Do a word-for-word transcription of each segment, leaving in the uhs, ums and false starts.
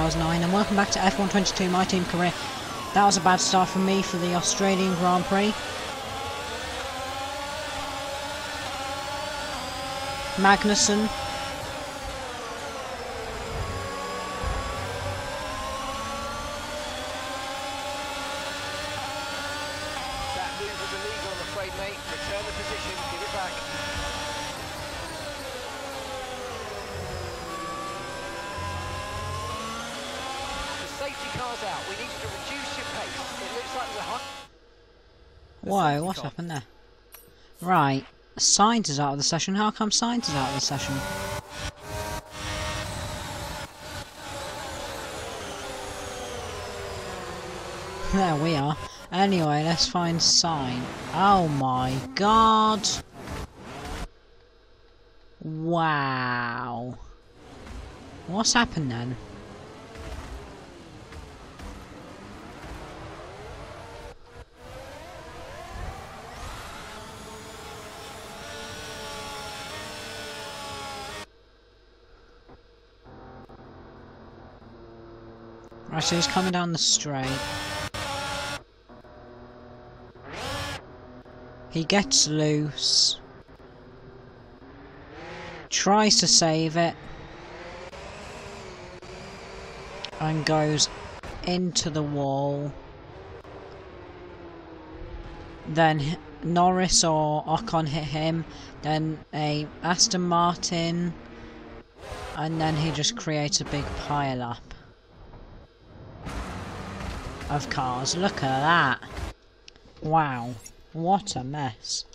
thousand nine and welcome back to F one twenty-two, my team career. That was a bad start for me for the Australian Grand Prix. Magnussen. That move was illegal, I'm afraid, mate. Return the position, give it back. The safety car's out. We need you to reduce your pace. It looks like there's a high... Whoa, what's happened there? Right, Sainz is out of the session. How come Sainz is out of the session? There we are. Anyway, let's find Sainz. Oh my god! Wow. What's happened then? Right, so he's coming down the straight. He gets loose. Tries to save it. And goes into the wall. Then Norris or Ocon hit him. Then a Aston Martin. And then he just creates a big pile up of cars. Look at that. Wow. What a mess.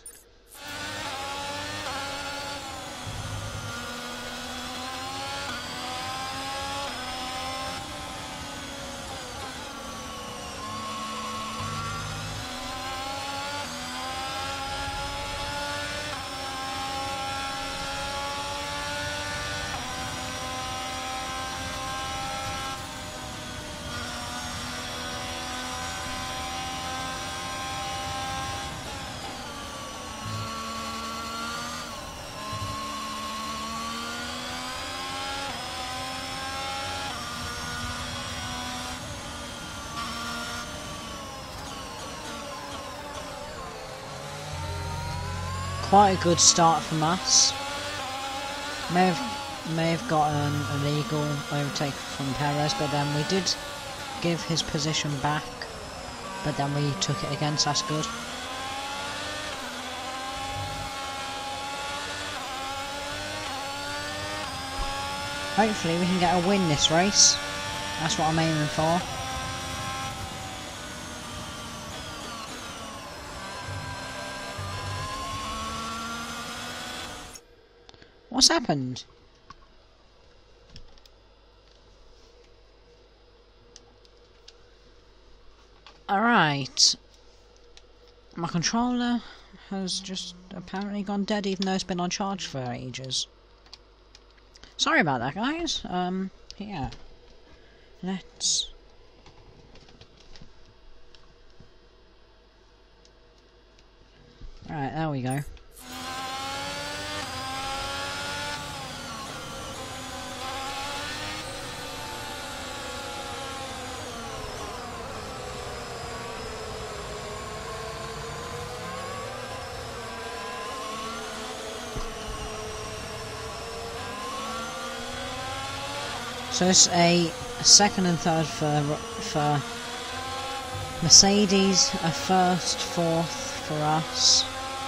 Quite a good start from us. May have, may have got an illegal overtake from Perez, but then we did give his position back. But then we took it again, so that's good. Hopefully we can get a win this race. That's what I'm aiming for. What's happened? Alright. My controller has just apparently gone dead even though it's been on charge for ages. Sorry about that, guys. Um, yeah. Let's... Alright, there we go. So it's a second and third for for Mercedes, a first, fourth for us.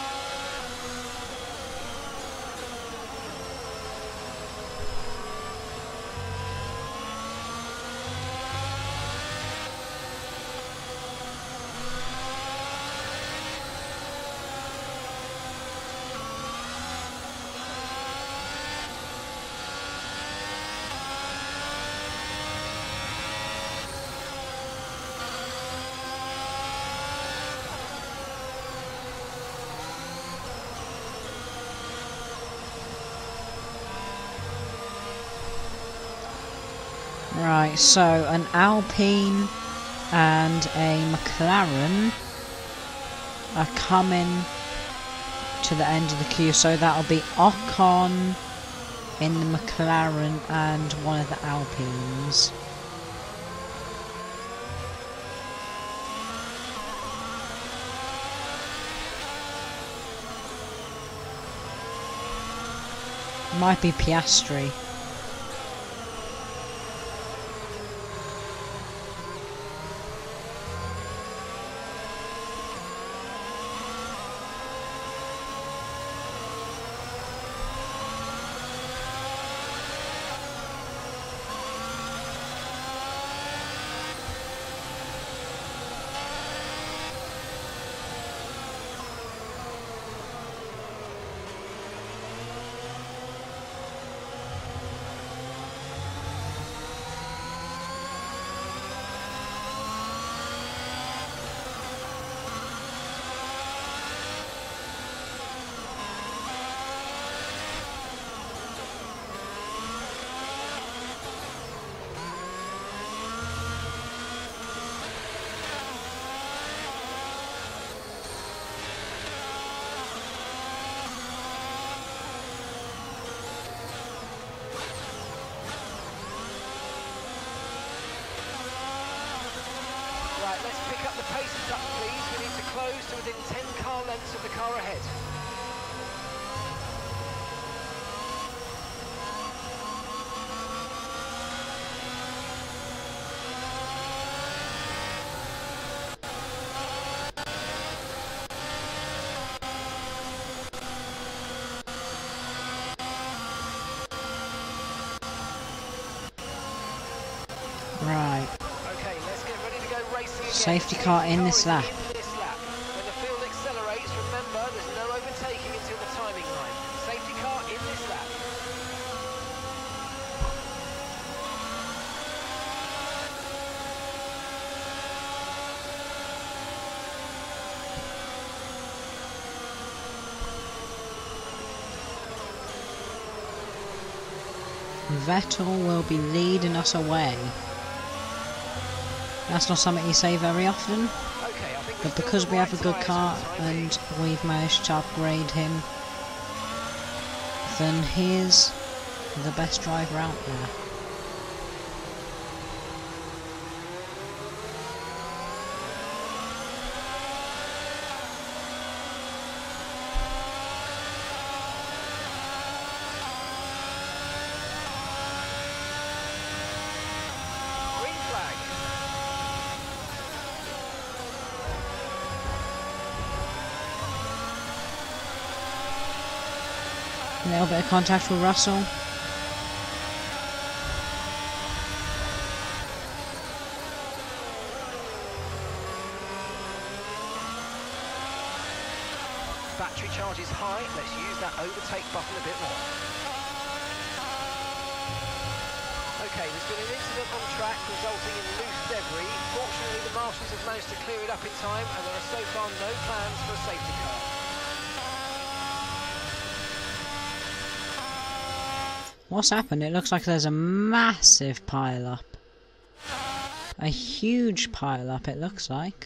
Right, so an Alpine and a McLaren are coming to the end of the queue, so that'll be Ocon in the McLaren and one of the Alpines. Might be Piastri. Right, let's pick up the paces up, please. We need to close to within ten car lengths of the car ahead. Right. Okay, let's get ready to go racing again. Safety car in this lap. In this lap. When the field accelerates, remember there's no overtaking until the timing line. Safety car in this lap. Vettel will be leading us away. That's not something you say very often, Okay, I think we've but still because got we have a right good tyres car for the time being. and we've managed to upgrade him, then he is the best driver out there. Green flag. A little bit of contact with Russell. Battery charge is high. Let's use that overtake button a bit more. Okay, there's been an incident on track resulting in loose debris. Fortunately, the marshals have managed to clear it up in time, and there are so far no plans for a safety car. What's happened? It looks like there's a massive pile up. A huge pile up, it looks like.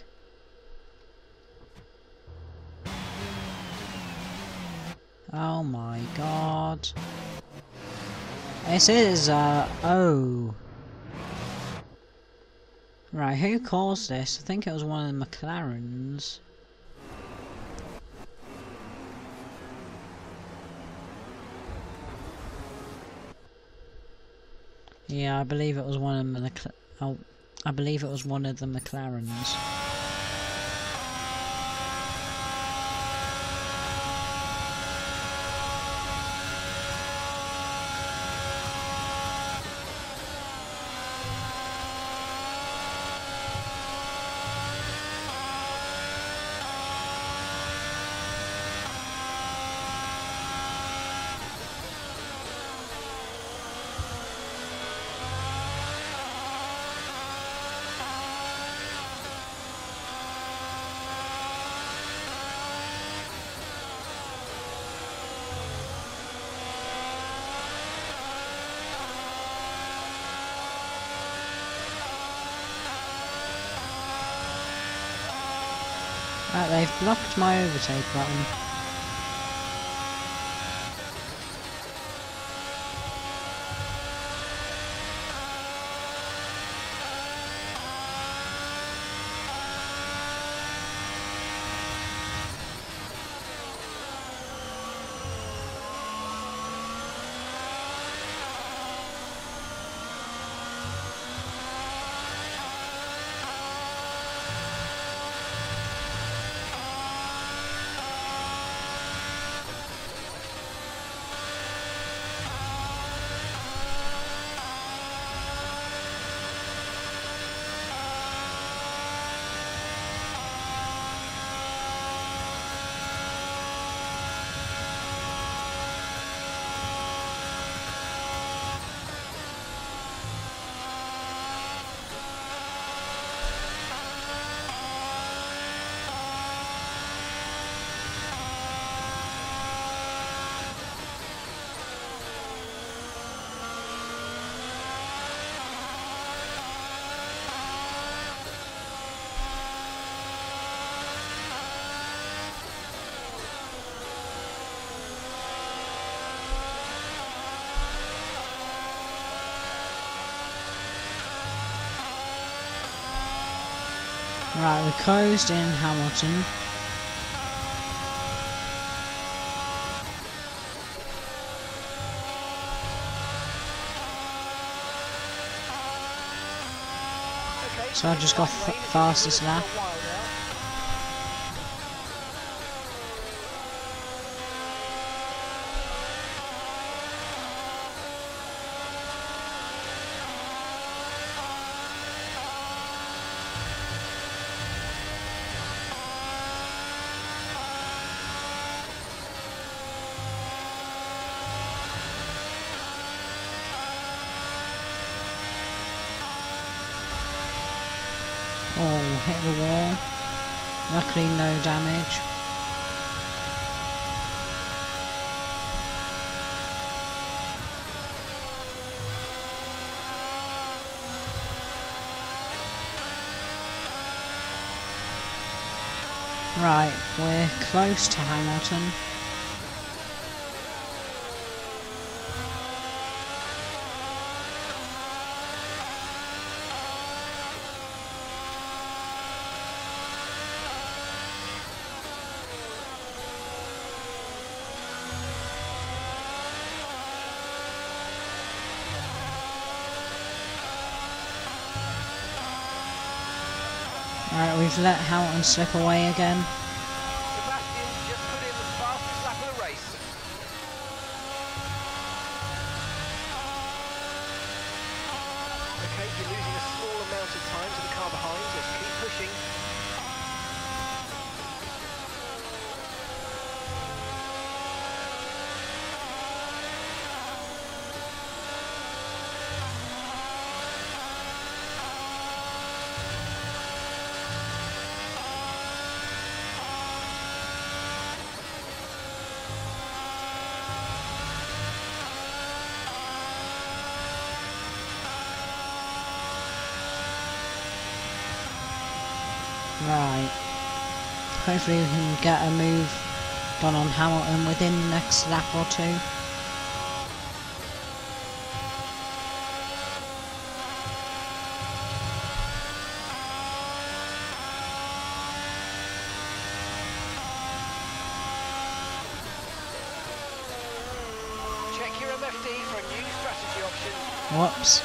Oh my god. This is, uh, oh. Right, who caused this? I think it was one of the McLarens. Yeah, I believe it was one of the Mc oh, I believe it was one of the McLarens. Right, they've blocked my overtake button. Right, we closed in Hamilton. Okay, So I just got f fastest lap. Oh, hit the wall. Luckily no damage. Right, we're close to Hamilton. Alright, we've let Hamilton slip away again. Sebastian's just put in the fastest lap of the race. Okay, you're losing a small amount of time to the car behind, just keep pushing. Right. Hopefully we can get a move done on Hamilton within the next lap or two. Check your M F D for a new strategy option. Whoops.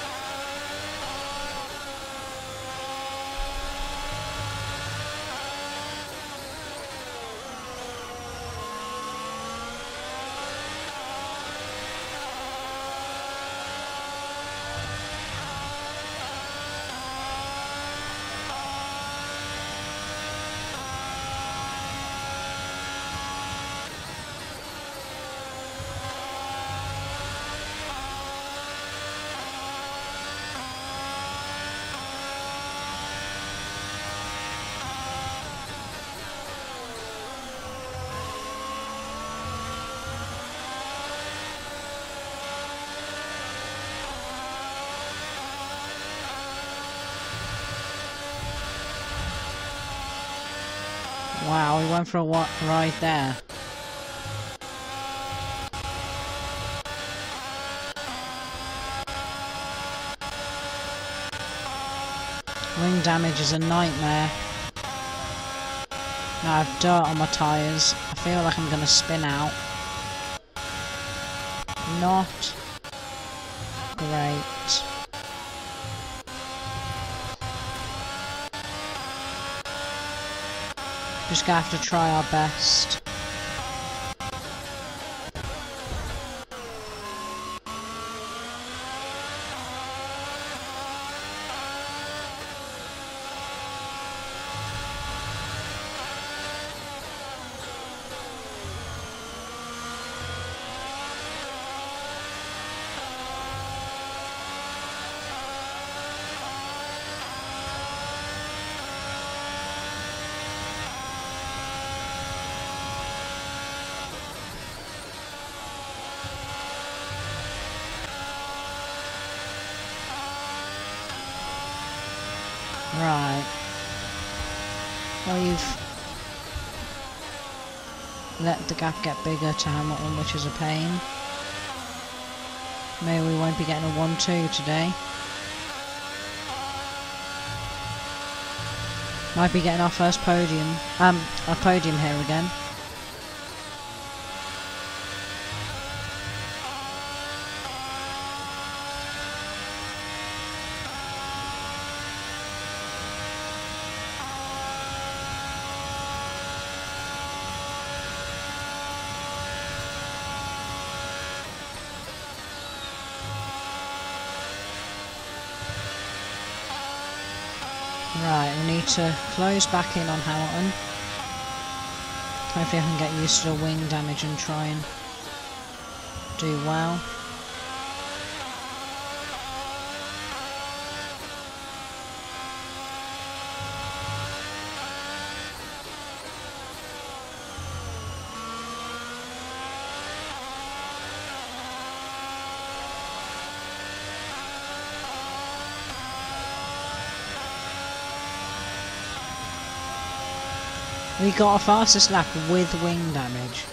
Wow, we went for a what ride there. Wing damage is a nightmare. Now I have dirt on my tyres. I feel like I'm going to spin out. Not great. Just gonna have to try our best. Right. Well, you've let the gap get bigger to Hamilton, which is a pain. Maybe we won't be getting a one two today. Might be getting our first podium, um, a podium here again. Right, we need to close back in on Hamilton. Hopefully I can get used to the wing damage and try and do well. We got our fastest lap with wing damage.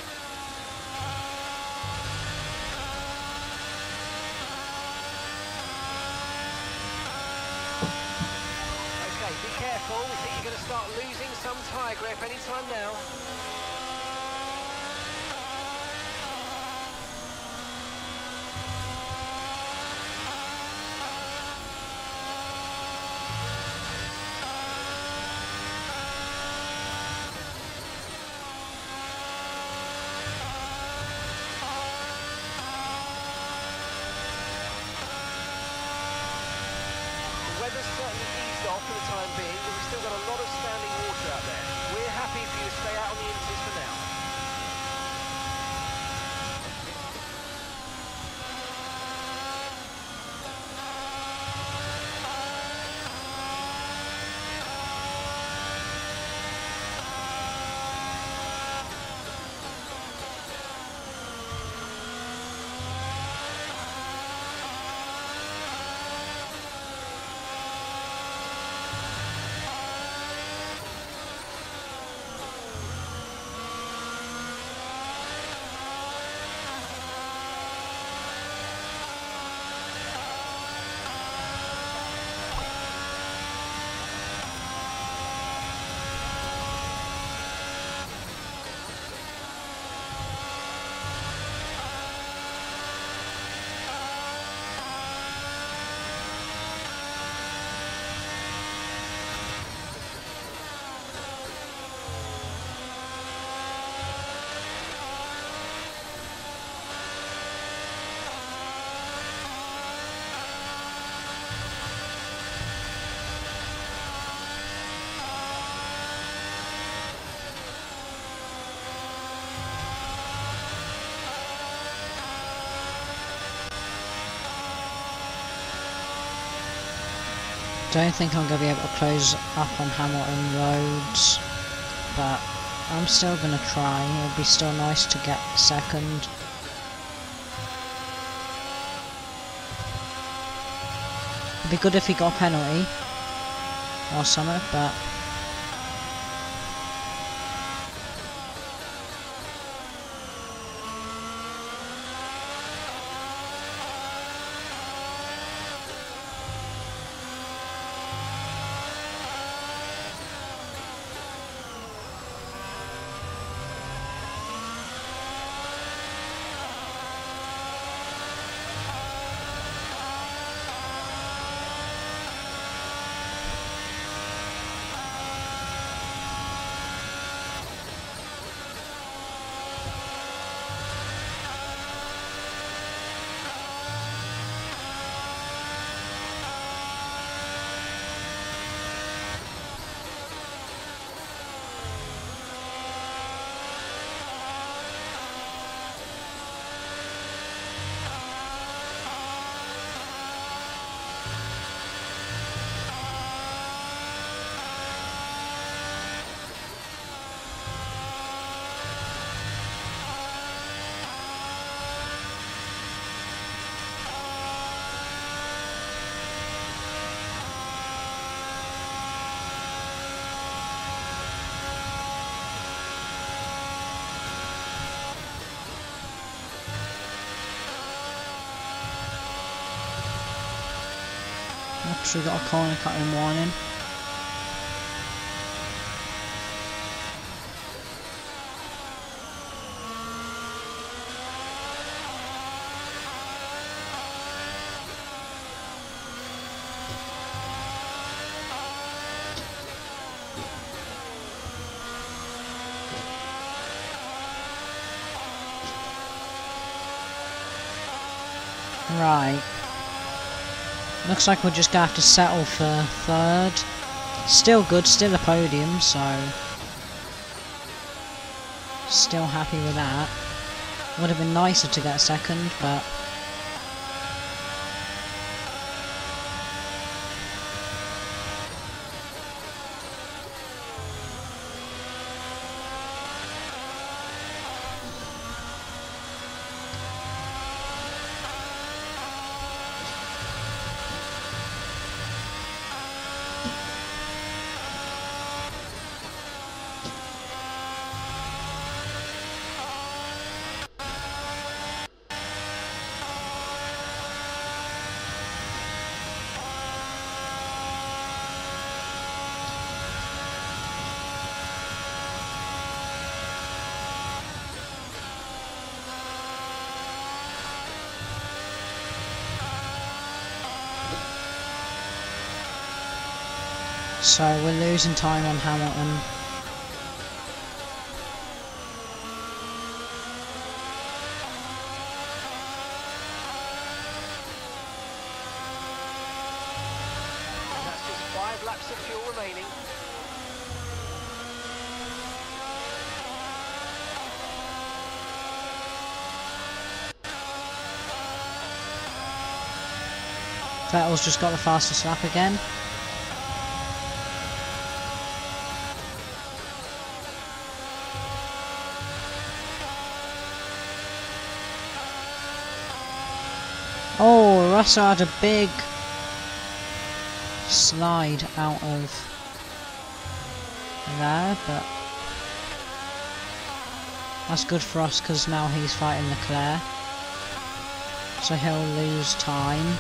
Okay, be careful. We think you're going to start losing some tyre grip anytime now. Weather's certainly eased off for the time being, but we've still got a lot of standing water out there. We're happy for you to stay out on the inches for now. Don't think I'm going to be able to close up on Hamilton roads, but I'm still going to try. It'd be still nice to get second. It'd be good if he got a penalty or something, but Oops, we got a corner cutting warning. Right. Looks like we're just gonna have to settle for third. Still good, still a podium, so still happy with that. Would have been nicer to get second, but so we're losing time on Hamilton. That's just five laps of fuel remaining. Vettel's just got the fastest lap again. Oh, Russell had a big slide out of there, but that's good for us because now he's fighting Leclerc, so he'll lose time.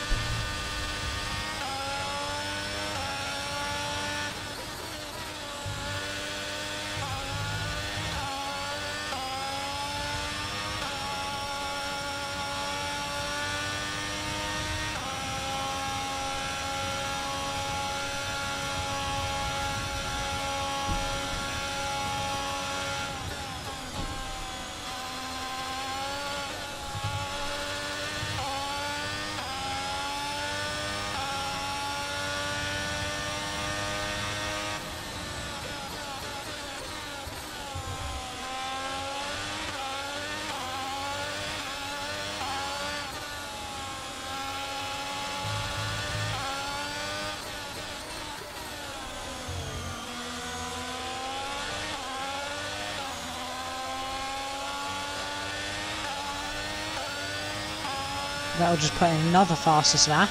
That'll just put in another fastest lap.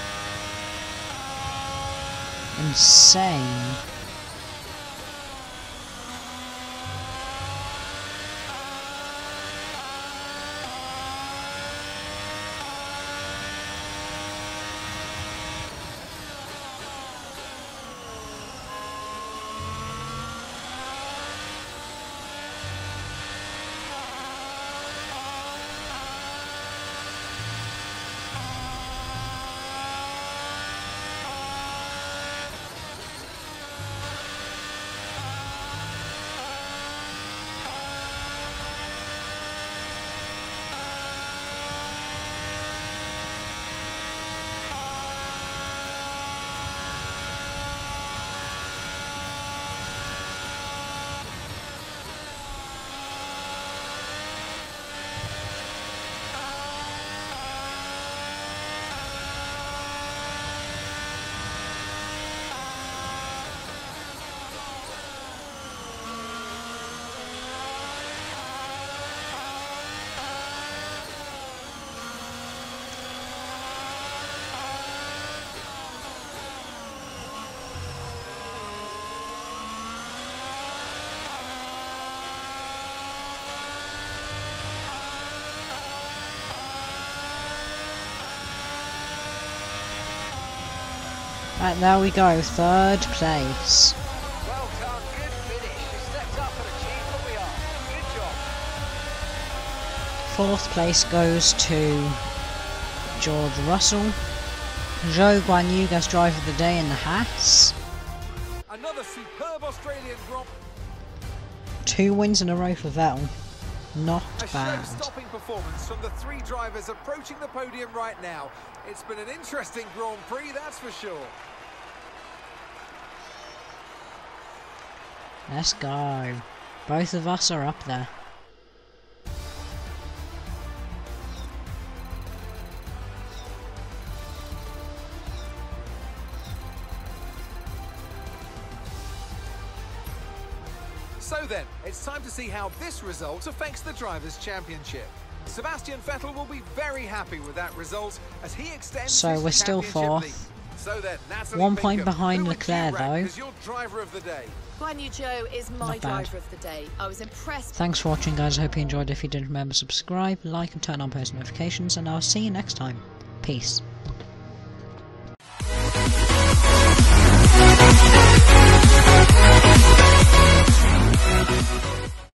Insane. Right, there we go, third place. Well done, good finish. You stepped up and achieved what we asked. Good job. Fourth place goes to George Russell. Zhou Guanyu gets driver of the day in the Haas. Another superb Australian Grand. Two wins in a row for Vettel. Not A bad. show-stopping performance from the three drivers approaching the podium right now. It's been an interesting Grand Prix, that's for sure. Let's go. Both of us are up there. So then, it's time to see how this result affects the Drivers' Championship. Sebastian Vettel will be very happy with that result as he extends So his we're still championship lead. fourth. So then, Natalie One point Bingham, behind who would Leclerc, you rank though. as your driver of the day? Guan Yu Zhou is my Not bad. driver of the day. I was impressed. Thanks for watching, guys. I hope you enjoyed. If you did, remember subscribe, like and turn on post notifications, and I'll see you next time. Peace. We'll be right back.